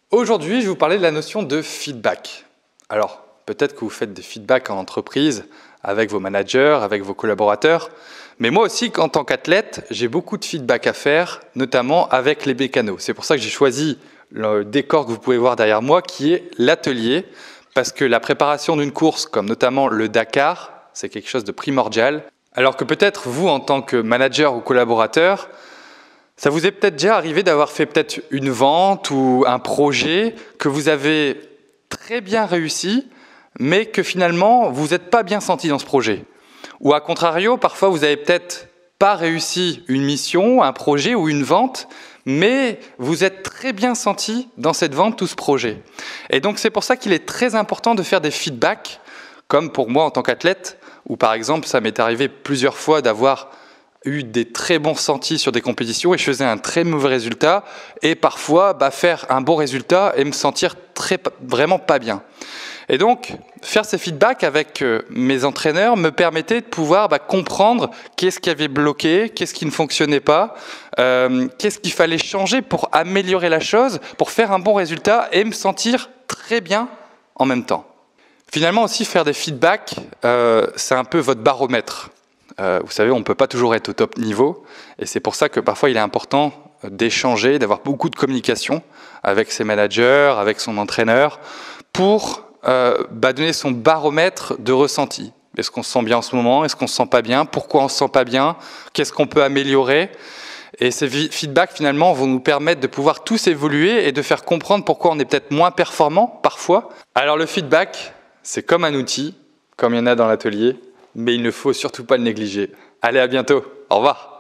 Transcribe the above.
Aujourd'hui, je vais vous parler de la notion de feedback. Alors, peut-être que vous faites des feedbacks en entreprise, avec vos managers, avec vos collaborateurs, mais moi aussi, en tant qu'athlète, j'ai beaucoup de feedback à faire, notamment avec les mécanos. C'est pour ça que j'ai choisi le décor que vous pouvez voir derrière moi, qui est l'atelier, parce que la préparation d'une course, comme notamment le Dakar, c'est quelque chose de primordial, alors que peut-être vous, en tant que manager ou collaborateur, ça vous est peut-être déjà arrivé d'avoir fait peut-être une vente ou un projet que vous avez très bien réussi, mais que finalement, vous n'êtes pas bien senti dans ce projet. Ou à contrario, parfois, vous avez peut-être pas réussi une mission, un projet ou une vente, mais vous êtes très bien senti dans cette vente ou ce projet. Et donc, c'est pour ça qu'il est très important de faire des feedbacks, comme pour moi en tant qu'athlète, où par exemple, ça m'est arrivé plusieurs fois d'avoir eu des très bons sentis sur des compétitions et je faisais un très mauvais résultat et parfois faire un bon résultat et me sentir vraiment pas bien. Et donc, faire ces feedbacks avec mes entraîneurs me permettait de pouvoir comprendre qu'est-ce qui avait bloqué, qu'est-ce qui ne fonctionnait pas, qu'est-ce qu'il fallait changer pour améliorer la chose, pour faire un bon résultat et me sentir très bien en même temps. Finalement aussi, faire des feedbacks, c'est un peu votre baromètre. Vous savez, on ne peut pas toujours être au top niveau et c'est pour ça que parfois il est important d'échanger, d'avoir beaucoup de communication avec ses managers, avec son entraîneur pour donner son baromètre de ressenti. Est-ce qu'on se sent bien en ce moment? Est-ce qu'on se sent pas bien? Pourquoi on se sent pas bien? Qu'est-ce qu'on peut améliorer? Et ces feedbacks finalement vont nous permettre de pouvoir tous évoluer et de faire comprendre pourquoi on est peut-être moins performant parfois. Alors le feedback, c'est comme un outil, comme il y en a dans l'atelier, mais il ne faut surtout pas le négliger. Allez, à bientôt. Au revoir.